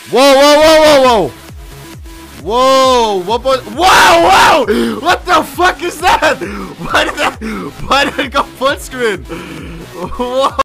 Whoa, whoa, whoa, whoa, whoa. Whoa, whoa, whoa! What the fuck is that? Why did it go full screen? Whoa.